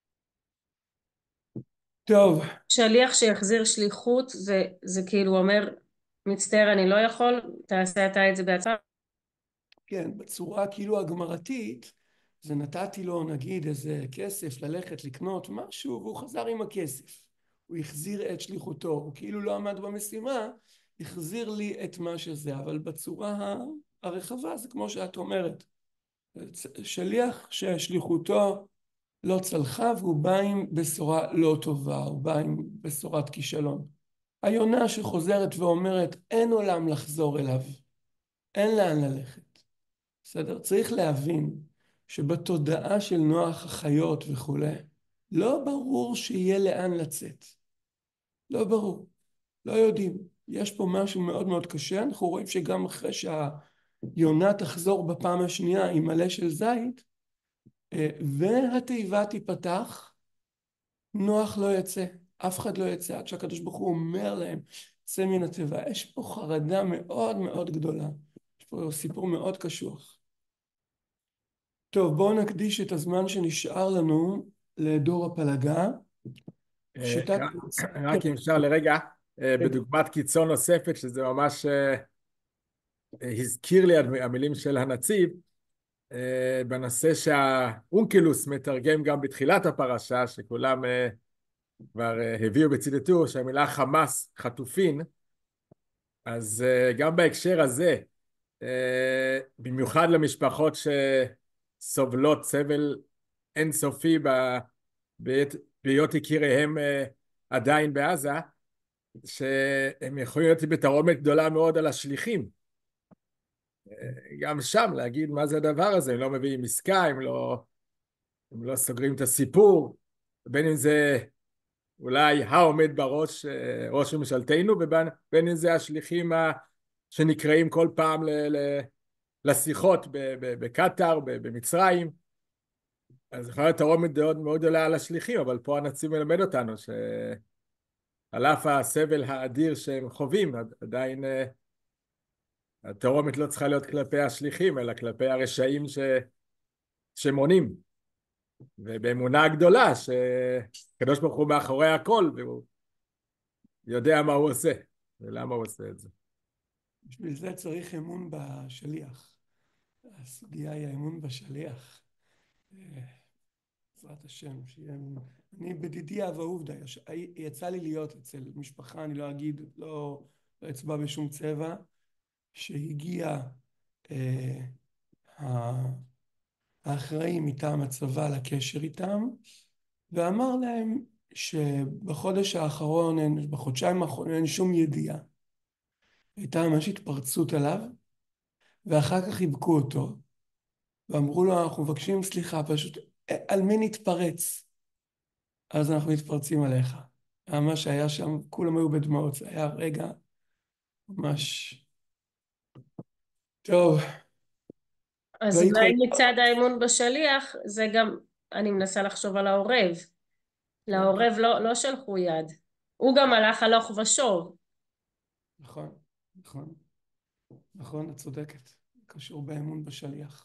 טוב. שליח שיחזיר שליחות, זה כאילו אומר, מצטער אני לא יכול, תעשה אתה את זה בעצמך. כן, בצורה כאילו הגמרתית, זה נתתי לו נגיד איזה כסף ללכת לקנות משהו, והוא חזר עם הכסף. הוא החזיר את שליחותו, הוא כאילו לא עמד במשימה, החזיר לי את מה שזה, אבל בצורה הרחבה זה כמו שאת אומרת. שליח ששליחותו לא צלחה והוא בא עם בשורה לא טובה, הוא בא עם בשורת כישלון. היונה שחוזרת ואומרת אין עולם לחזור אליו, אין לאן ללכת. בסדר? צריך להבין שבתודעה של נוח החיות וכולי, לא ברור שיהיה לאן לצאת. לא ברור. לא יודעים. יש פה משהו מאוד מאוד קשה. אנחנו רואים שגם אחרי שהיונה תחזור בפעם השנייה עם מלא של זית, והתיבה תיפתח, נוח לא יצא. אף אחד לא יצא. עד שהקדוש ברוך הוא אומר להם, צא מן התיבה. יש פה חרדה מאוד מאוד גדולה. יש פה סיפור מאוד קשוח. טוב, בואו נקדיש את הזמן שנשאר לנו לדור הפלגה. רק אם אפשר לרגע, בדוגמת קיצון נוספת, שזה ממש הזכיר לי המילים של הנציב, בנושא שהאונקלוס מתרגם גם בתחילת הפרשה, שכולם כבר הביאו בציטטו, שהמילה חמאס חטופין, אז גם בהקשר הזה, במיוחד למשפחות שסובלות סבל אינסופי בהיות יקיריהם עדיין בעזה, שהם יכולים להיות בתרעומת גדולה מאוד על השליחים. גם שם להגיד מה זה הדבר הזה, הם לא מביאים עסקה, הם לא סוגרים את הסיפור, בין אם זה אולי העומד בראש ראש ממשלתנו, ובין אם זה השליחים שנקראים כל פעם לשיחות בקטר, במצרים. אז יכולה להיות תרעומת מאוד גדולה על השליחים, אבל פה הנציב מלמד אותנו שעל אף הסבל האדיר שהם חווים, עדיין התרעומת לא צריכה להיות כלפי השליחים, אלא כלפי הרשעים שמונים. ובאמונה גדולה שקדוש ברוך הוא מאחורי הכל, והוא יודע מה הוא עושה, ולמה הוא עושה את זה. בשביל זה צריך אמון בשליח. הסוגיה היא האמון בשליח. בעזרת השם, שיהיה אמון. אני בדידי אב אהובדא, יצא לי להיות אצל משפחה, אני לא אגיד, לא אצבע בשום צבע, שהגיע האחראי מטעם הצבא לקשר איתם, ואמר להם שבחודש האחרון, בחודשיים האחרונים, אין שום ידיעה. הייתה ממש התפרצות עליו, ואחר כך חיבקו אותו, ואמרו לו, אנחנו מבקשים סליחה, פשוט, על מי נתפרץ? אז אנחנו מתפרצים עליך. מה שהיה שם, כולם היו בדמעות, זה היה רגע ממש... טוב, אז והיא כל... אולי מצד האמון בשליח, זה גם, אני מנסה לחשוב על העורב. לעורב לא שלחו יד. הוא גם הלך הלוך ושוב. נכון, נכון, נכון, את צודקת. קשור באמון בשליח.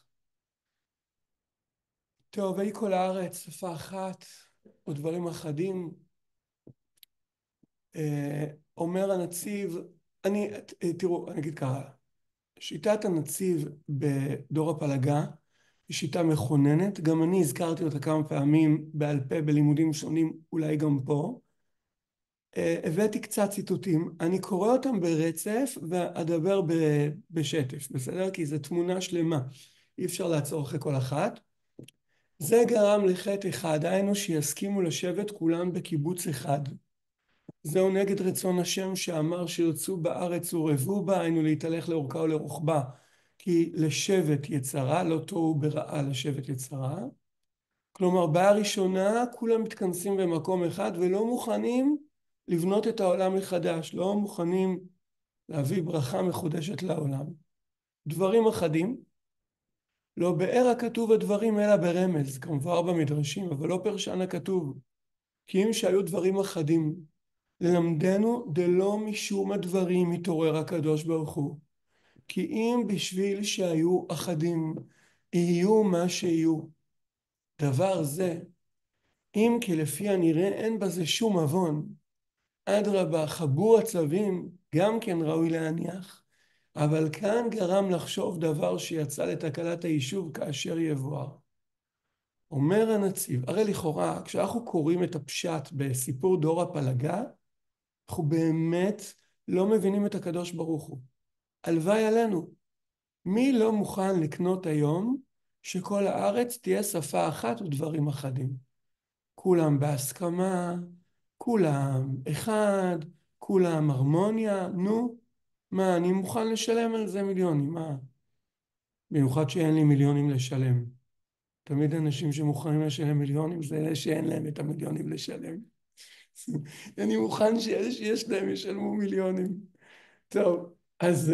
טוב, והיא כל הארץ, שפה אחת, ודברים אחדים. אומר הנציב, תראו, אני אגיד ככה, שיטת הנציב בדור הפלגה היא שיטה מכוננת, גם אני הזכרתי אותה כמה פעמים בעל פה בלימודים שונים, אולי גם פה. הבאתי קצת ציטוטים, אני קורא אותם ברצף ואדבר בשטף, בסדר? כי זו תמונה שלמה, אי אפשר לעצור אחרי כל אחת. זה גרם לחטא אחד, היינו שיסכימו לשבת כולם בקיבוץ אחד. זהו נגד רצון השם שאמר שירצו בארץ ורבו בה, היינו להתהלך לאורכה ולרוחבה, כי לשבת יצרה, לא תוהו ברעה לשבת יצרה. כלומר, בעיה ראשונה, כולם מתכנסים במקום אחד ולא מוכנים לבנות את העולם מחדש, לא מוכנים להביא ברכה מחודשת לעולם. דברים אחדים, לא באר הכתוב הדברים אלא ברמז, כמובן במדרשים, אבל לא פרשן הכתוב, כי אם שהיו דברים אחדים, ללמדנו דלא משום הדברים מתעורר הקדוש ברוך הוא, כי אם בשביל שהיו אחדים, יהיו מה שיהיו. דבר זה, אם כי לפי הנראה אין בזה שום עוון, אדרבה, חבור הצווים גם כן ראוי להניח, אבל כאן גרם לחשוב דבר שיצא לתקלת היישוב כאשר יבואר. אומר הנציב, הרי לכאורה כשאנחנו קוראים את הפשט בסיפור דור הפלגה, אנחנו באמת לא מבינים את הקדוש ברוך הוא. הלוואי עלינו. מי לא מוכן לקנות היום שכל הארץ תהיה שפה אחת ודברים אחדים? כולם בהסכמה, כולם אחד, כולם הרמוניה, נו, מה, אני מוכן לשלם על זה מיליונים, מה? במיוחד שאין לי מיליונים לשלם. תמיד אנשים שמוכנים לשלם מיליונים זה אלה שאין להם את המיליונים לשלם. אני מוכן שאלה שיש להם ישלמו מיליונים. טוב, אז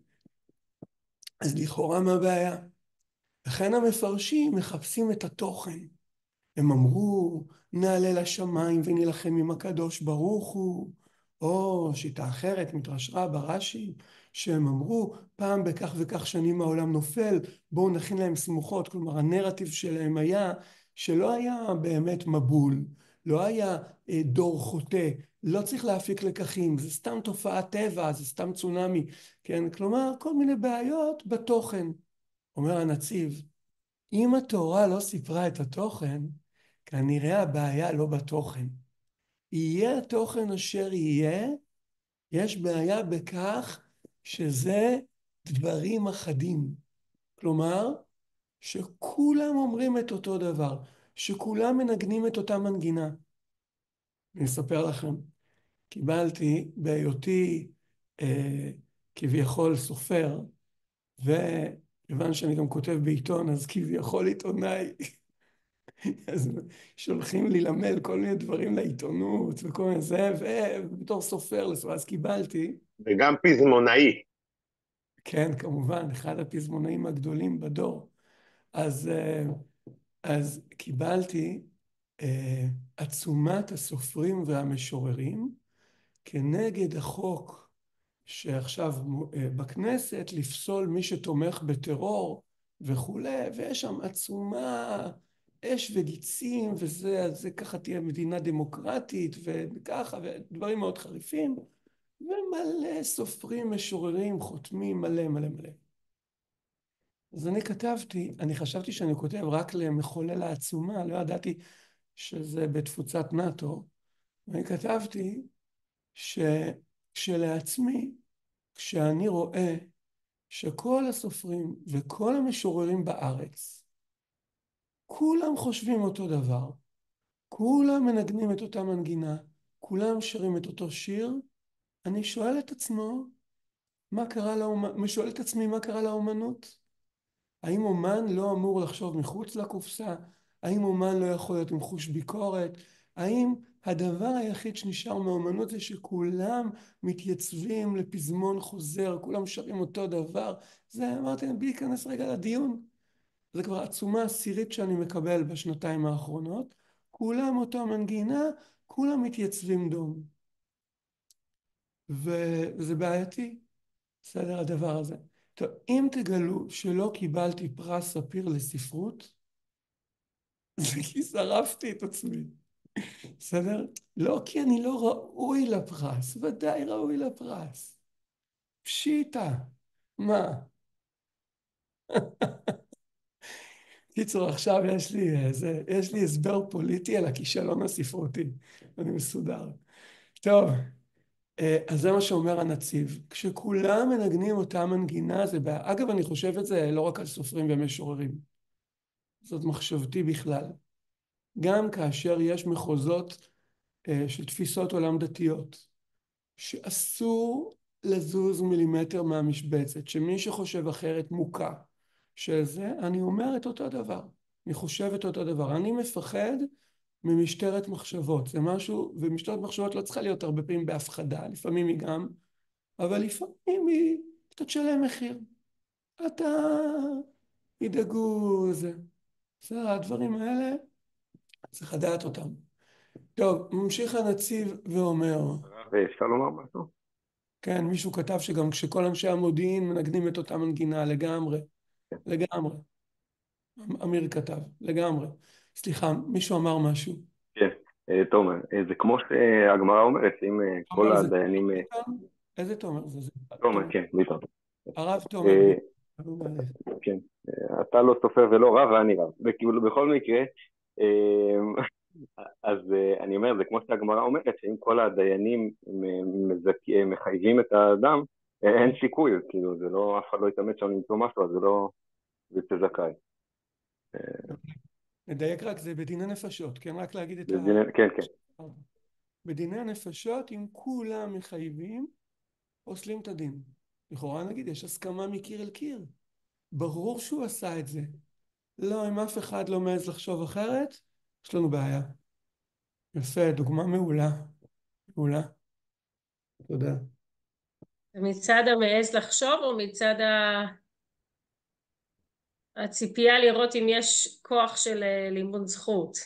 לכאורה מה הבעיה? לכן המפרשים מחפשים את התוכן. הם אמרו, נעלה לשמיים ונלחם עם הקדוש ברוך הוא, או שיטה אחרת, מתרשרה ברש"י, שהם אמרו, פעם בכך וכך שנים העולם נופל, בואו נכין להם סמוכות, כלומר הנרטיב שלהם היה, שלא היה באמת מבול, לא היה דור חוטא, לא צריך להפיק לקחים, זה סתם תופעת טבע, זה סתם צונאמי, כן? כלומר, כל מיני בעיות בתוכן. אומר הנציב, אם התורה לא סיפרה את התוכן, כנראה הבעיה לא בתוכן. יהיה התוכן אשר יהיה, יש בעיה בכך שזה דברים אחדים. כלומר, שכולם אומרים את אותו דבר, שכולם מנגנים את אותה מנגינה. אני אספר לכם, קיבלתי בהיותי כביכול סופר, וכיוון שאני גם כותב בעיתון, אז כביכול עיתונאי, אז שולחים לי למייל כל מיני דברים לעיתונות וכל מיני זה, ובתור סופר, אז קיבלתי. וגם פזמונאי. כן, כמובן, אחד הפזמונאים הגדולים בדור. אז קיבלתי עצומת הסופרים והמשוררים כנגד החוק שעכשיו בכנסת לפסול מי שתומך בטרור וכולי, ויש שם עצומה, אש וגיצים, וזה ככה תהיה מדינה דמוקרטית וככה, ודברים מאוד חריפים, ומלא סופרים, משוררים, חותמים מלא מלא מלא. אז אני כתבתי, אני חשבתי שאני כותב רק למחולל העצומה, לא ידעתי שזה בתפוצת נאט"ו, ואני כתבתי שלעצמי, כשאני רואה שכל הסופרים וכל המשוררים בארץ, כולם חושבים אותו דבר, כולם מנגנים את אותה מנגינה, כולם שרים את אותו שיר, אני שואל את עצמי מה קרה לאומנות? האם אומן לא אמור לחשוב מחוץ לקופסה? האם אומן לא יכול להיות עם חוש ביקורת? האם הדבר היחיד שנשאר מהאומנות זה שכולם מתייצבים לפזמון חוזר, כולם שרים אותו דבר? זה, אמרתי, בלי להיכנס רגע לדיון. זה כבר עצומה עשירית שאני מקבל בשנתיים האחרונות. כולם אותו מנגינה, כולם מתייצבים דום. וזה בעייתי, בסדר הדבר הזה. טוב, אם תגלו שלא קיבלתי פרס ספיר לספרות, זה כי שרפתי את עצמי. בסדר? לא כי אני לא ראוי לפרס, ודאי ראוי לפרס. פשיטה. מה? קיצור, עכשיו יש לי הסבר פוליטי על הכישלון הספרותי. אני מסודר. טוב, אז זה מה שאומר הנציב. כשכולם מנגנים אותה מנגינה, זה בעיה. אגב, אני חושב את זה לא רק על סופרים ומשוררים. זאת מחשבתי בכלל. גם כאשר יש מחוזות של תפיסות עולם דתיות, שאסור לזוז מילימטר מהמשבצת, שמי שחושב אחרת מוקע, שזה, אני אומר את אותו דבר. אני חושב את אותו דבר. אני מפחד ממשטרת מחשבות. זה משהו, ומשטרת מחשבות לא צריכה להיות הרבה פעמים בהפחדה, לפעמים היא גם, אבל לפעמים היא, אתה תשלם מחיר. אתה, ידאגו זה. בסדר, הדברים האלה, צריך לדעת אותם. טוב, ממשיך הנציב ואומר, ואפשר לומר משהו? כן, מישהו כתב שגם כשכל אנשי המודיעין מנגנים את אותה מנגינה, לגמרי, לגמרי. אמיר כתב, לגמרי. סליחה, מישהו אמר משהו. כן, תומר, זה כמו שהגמרא אומרת, אם כל תומר, זה הדיינים... ביטון? איזה תומר זה? תומר, כן, ביטון. הרב תומר ביטון. כן, אתה לא סופר ולא רב ואני רב. וכאילו בכל מקרה, אז אני אומר, זה כמו שהגמרא אומרת, שאם כל הדיינים מחייבים את האדם, אין סיכוי, כאילו, זה לא, אף אחד לא יתאמץ שם למצוא משהו, אז זה לא, זה זכאי. נדייק רק, זה בדיני נפשות, כן? רק להגיד את כן, כן. בדיני הנפשות, אם כולם מחייבים, פוסלים את הדין. לכאורה נגיד, יש הסכמה מקיר אל קיר. ברור שהוא עשה את זה. לא, אם אף אחד לא מעז לחשוב אחרת, יש לנו בעיה. יפה, דוגמה מעולה. מעולה. תודה. מצד המעז לחשוב או מצד הציפייה לראות אם יש כוח של לימוד זכות?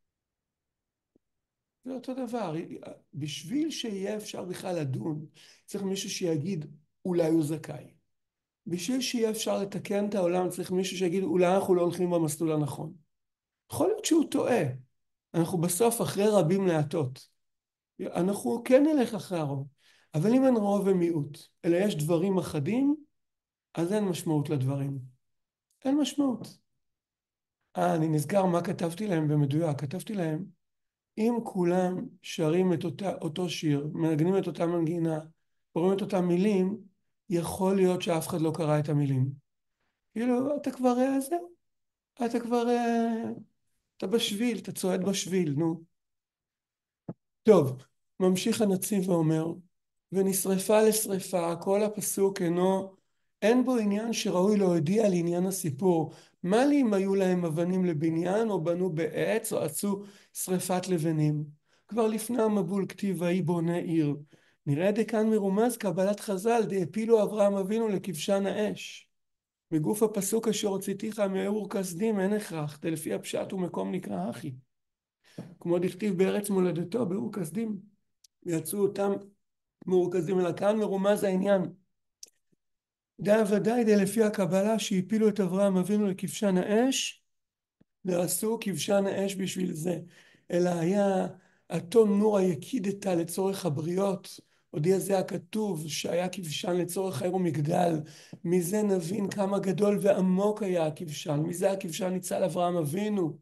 זה אותו דבר. בשביל שיהיה אפשר בכלל לדון, צריך מישהו שיגיד, אולי הוא זכאי. בשביל שיהיה אפשר לתקן את העולם, צריך מישהו שיגיד, אולי אנחנו לא הולכים במסלול הנכון. יכול להיות שהוא טועה. אנחנו בסוף אחרי רבים להטות. אנחנו כן נלך אחרי הרוב. אבל אם אין רוב ומיעוט, אלא יש דברים אחדים, אז אין משמעות לדברים. אין משמעות. אני נזכר מה כתבתי להם במדויק. כתבתי להם, אם כולם שרים את אותו שיר, מנגנים את אותה מנגינה, קוראים את אותם מילים, יכול להיות שאף אחד לא קרא את המילים. כאילו, אתה כבר, זהו. אתה כבר, אתה בשביל, אתה צועד בשביל, נו. טוב, ממשיך הנציב ואומר, ונשרפה לשרפה, כל הפסוק אין בו עניין שראוי להודיע לעניין הסיפור. מה לי אם היו להם אבנים לבניין, או בנו בעץ, או עשו שרפת לבנים? כבר לפני המבול כתיב, ויהי בונה עיר. נראה דכאן מרומז קבלת חז"ל, דהפילו אברהם אבינו לכבשן האש. מגוף הפסוק אשר הוצאתיך מאור כשדים אין הכרח, דלפי הפשט ומקום נקרא אחי. כמו דכתיב בארץ מולדתו, באור כשדים, ויצאו אותם מאור כשדים, אלא כאן מרומז העניין. די ודאי לפי הקבלה שהפילו את אברהם אבינו לכבשן האש, ועשו כבשן האש בשביל זה. אלא היה אתון נור היקידתה לצורך הבריות, הודיע זה הכתוב שהיה כבשן לצורך עיר ומגדל. מזה נבין כמה גדול ועמוק היה הכבשן, מזה הכבשן ניצל אברהם אבינו.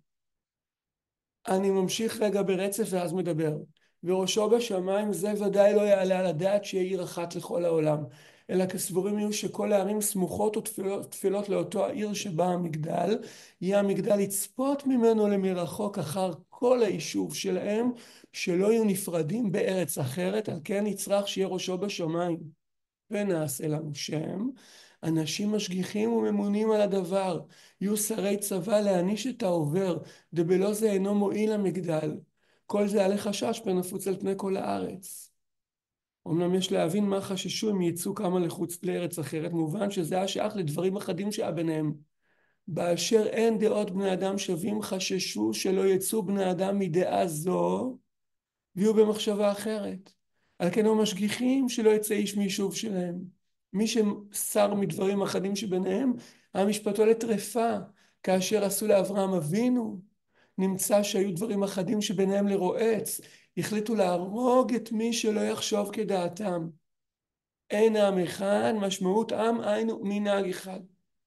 אני ממשיך רגע ברצף ואז מדבר. וראשו בשמיים זה ודאי לא יעלה על הדעת שיהיה עיר אחת לכל העולם, אלא כסבורים יהיו שכל הערים סמוכות ותפילות לאותו העיר שבה המגדל, יהיה המגדל לצפות ממנו למרחוק אחר כל היישוב שלהם, שלא יהיו נפרדים בארץ אחרת, על כן יצרך שיהיה ראשו בשמיים. ונעשה לנו שם, אנשים משגיחים וממונים על הדבר, יהיו שרי צבא להעניש את העובר, דבלא זה אינו מועיל המגדל. כל זה עלי חשש פן נפוץ על פני כל הארץ. אמנם יש להבין מה חששו אם יצאו כמה לחוץ לארץ אחרת, מובן שזה היה שייך לדברים אחדים שהיה ביניהם. באשר אין דעות בני אדם שווים, חששו שלא יצאו בני אדם מדעה זו, ויהיו במחשבה אחרת. על כן הם משגיחים שלא יצא איש מיישוב שלהם. מי ששר מדברים אחדים שביניהם, המשפטו לטרפה, כאשר עשו לאברהם אבינו, נמצא שהיו דברים אחדים שביניהם לרועץ, החליטו להרוג את מי שלא יחשוב כדעתם. אין עם אחד, משמעות עם היינו מנהג אחד.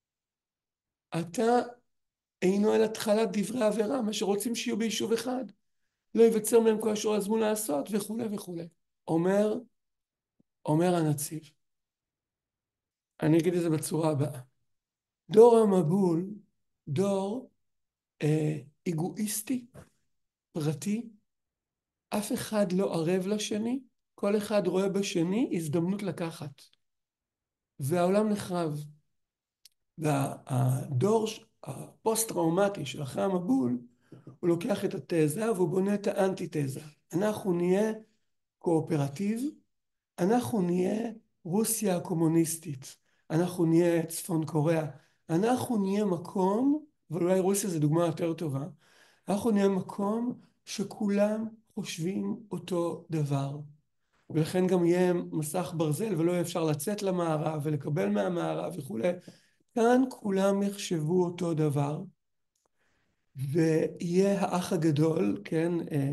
אתה אינו אל התחלת דברי עבירה, מה שרוצים שיהיו ביישוב אחד. לא יווצר מהם כל אשר עזמו לעשות וכו' וכו'. אומר הנציב, אני אגיד את זה בצורה הבאה. דור המבול, דור אגואיסטי, פרטי, אף אחד לא ערב לשני, כל אחד רואה בשני הזדמנות לקחת. והעולם נחרב. והדור הפוסט-טראומטי של אחרי המבול, הוא לוקח את התזה והוא בונה את האנטי-תזה. אנחנו נהיה קואופרטיב, אנחנו נהיה רוסיה הקומוניסטית, אנחנו נהיה צפון קוריאה, אנחנו נהיה מקום, אבל אולי רוסיה זה דוגמה יותר טובה, אנחנו נהיה מקום שכולם חושבים אותו דבר. ולכן גם יהיה מסך ברזל ולא יהיה אפשר לצאת למערב ולקבל מהמערב וכו'. כאן כולם יחשבו אותו דבר. ויהיה האח הגדול, כן,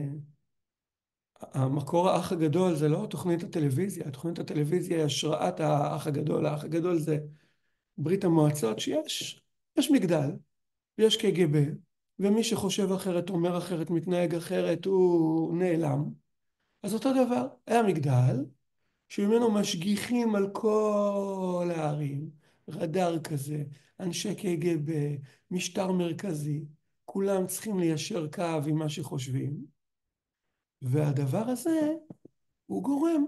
המקור האח הגדול זה לא תוכנית הטלוויזיה, תוכנית הטלוויזיה היא השראת האח הגדול. האח הגדול זה ברית המועצות שיש מגדל, ויש קג"ב, ומי שחושב אחרת, אומר אחרת, מתנהג אחרת, הוא נעלם. אז אותו דבר, היה מגדל, שממנו משגיחים על כל הערים, רדאר כזה, אנשי קג"ב, משטר מרכזי, כולם צריכים ליישר קו עם מה שחושבים, והדבר הזה הוא גורם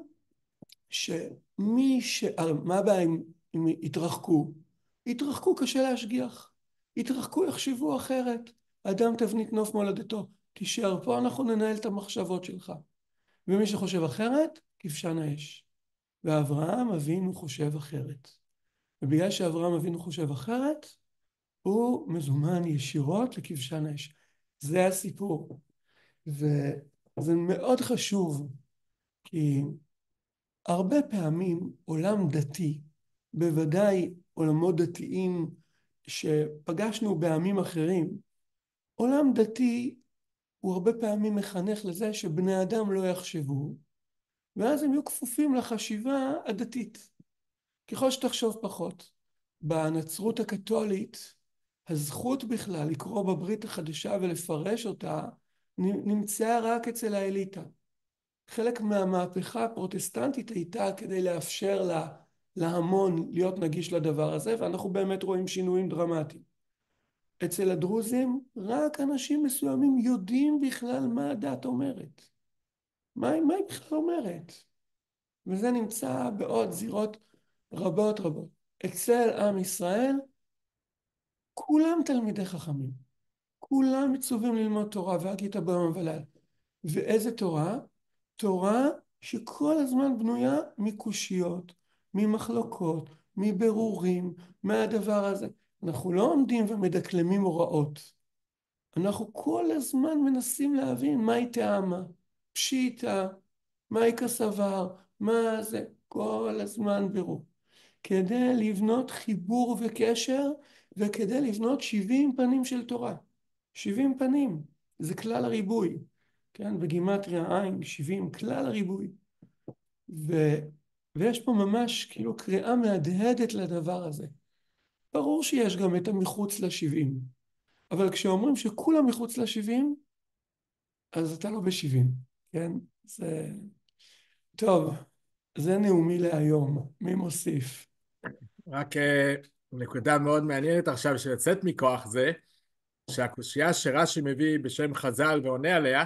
מה הבעיה אם יתרחקו קשה להשגיח, יתרחקו יחשבו אחרת, אדם תבנית נוף מולדתו, תישאר פה אנחנו ננהל את המחשבות שלך, ומי שחושב אחרת כבשן האש. ואברהם אבינו חושב אחרת, ובגלל שאברהם אבינו חושב אחרת הוא מזומן ישירות לכבשן האש. זה הסיפור, וזה מאוד חשוב, כי הרבה פעמים עולם דתי, בוודאי עולמות דתיים שפגשנו בעמים אחרים, עולם דתי הוא הרבה פעמים מחנך לזה שבני אדם לא יחשבו, ואז הם יהיו כפופים לחשיבה הדתית. ככל שתחשוב פחות. בנצרות הקתולית, הזכות בכלל לקרוא בברית החדשה ולפרש אותה, נמצאה רק אצל האליטה. חלק מהמהפכה הפרוטסטנטית הייתה כדי לאפשר להמון להיות נגיש לדבר הזה, ואנחנו באמת רואים שינויים דרמטיים. אצל הדרוזים, רק אנשים מסוימים יודעים בכלל מה הדת אומרת. מה היא בכלל אומרת? וזה נמצא בעוד זירות רבות. אצל עם ישראל, כולם תלמידי חכמים. כולם מצווים ללמוד תורה, והגית ביום ולילה. ואיזה תורה? תורה שכל הזמן בנויה מקושיות, ממחלוקות, מבירורים, מהדבר הזה. אנחנו לא עומדים ומדקלמים הוראות. אנחנו כל הזמן מנסים להבין מהי טעמה, פשיטה, מהי כסבר, מה זה, כל הזמן בירור. כדי לבנות חיבור וקשר, וכדי לבנות 70 פנים של תורה. 70 פנים, זה כלל הריבוי. כן, בגימטריה עין, 70, כלל הריבוי. ויש פה ממש כאילו קריאה מהדהדת לדבר הזה. ברור שיש גם את המחוץ ל-70, אבל כשאומרים שכולם מחוץ ל-70, אז אתה לא ב-70, כן? זה... טוב, זה נאומי להיום, מי מוסיף? רק נקודה מאוד מעניינת עכשיו שיוצאת מכוח זה, שהקושייה שרש"י מביא בשם חז"ל ועונה עליה,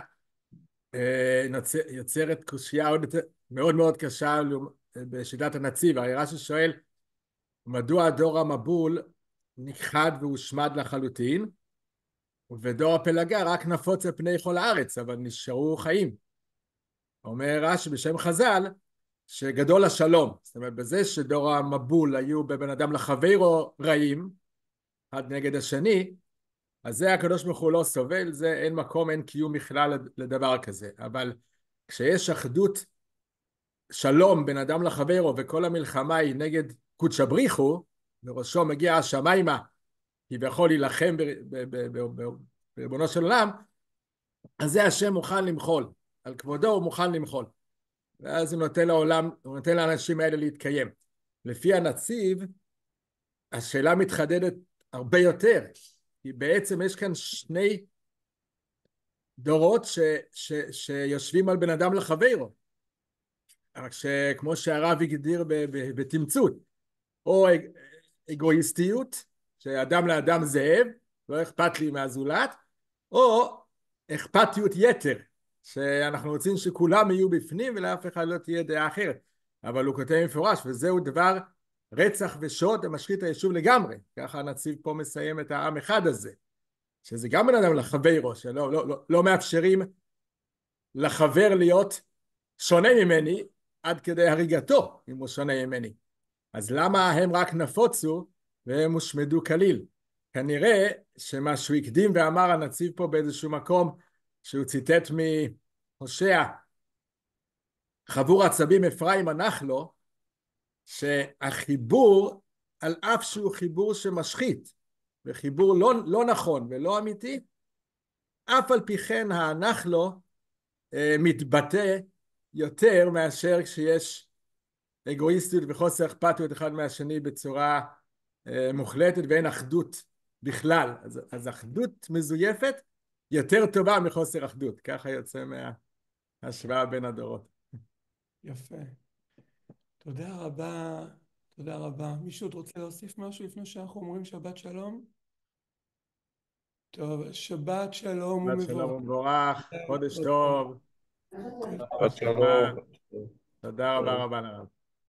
יוצרת קושייה עוד מאוד מאוד קשה בשיטת הנציב. הרי רש"י שואל, מדוע דור המבול נכחד והושמד לחלוטין, ודור הפלגה רק נפוץ על פני כל הארץ, אבל נשארו חיים. אומר רש"י בשם חז"ל, שגדול השלום. זאת אומרת, בזה שדור המבול היו בבן אדם לחברו רעים, אחד נגד השני, אז זה הקדוש ברוך הוא לא סובל, זה אין מקום, אין קיום בכלל לדבר כזה. אבל כשיש אחדות שלום בין אדם לחברו, וכל המלחמה היא נגד קודשא בריחו, וראשו מגיע השמיימה, כביכול להילחם בריבונו של עולם, אז זה השם מוכן למחול, על כבודו הוא מוכן למחול. ואז הוא נותן לעולם, הוא נותן לאנשים האלה להתקיים. לפי הנציב, השאלה מתחדדת הרבה יותר, כי בעצם יש כאן שני דורות שיושבים על בן אדם לחברו, רק שכמו שהרב הגדיר בתמצות, או אגואיסטיות, שאדם לאדם זאב, לא אכפת לי מהזולת, או אכפתיות יתר, שאנחנו רוצים שכולם יהיו בפנים ולאף אחד לא תהיה דעה אחרת. אבל הוא כותב מפורש, וזהו דבר רצח ושוד המשחית היישוב לגמרי. ככה הנציב פה מסיים את העם אחד הזה, שזה גם בן אדם לחברו, לא מאפשרים לחבר להיות שונה ממני עד כדי הריגתו, אם הוא שונה ממני. אז למה הם רק נפוצו והם הושמדו כליל? כנראה שמה שהוא הקדים ואמר הנציב פה באיזשהו מקום, שהוא ציטט מהושע, חבור עצבים אפרים הנחלו, שהחיבור, על אף שהוא חיבור שמשחית, וחיבור לא נכון ולא אמיתי, אף על פי כן הנחלו מתבטא יותר מאשר כשיש אגואיסטיות וחוסר אכפתיות אחד מהשני בצורה מוחלטת, ואין אחדות בכלל. אז אחדות מזויפת יותר טובה מחוסר אחדות. ככה יוצא מההשוואה בין הדורות. יפה. תודה רבה. תודה רבה. מישהו עוד רוצה להוסיף משהו לפני שאנחנו אומרים שבת שלום? טוב, שבת שלום שבת שלום ומבורך, חודש טוב. שבת שלום. תודה רבה רבה לרב.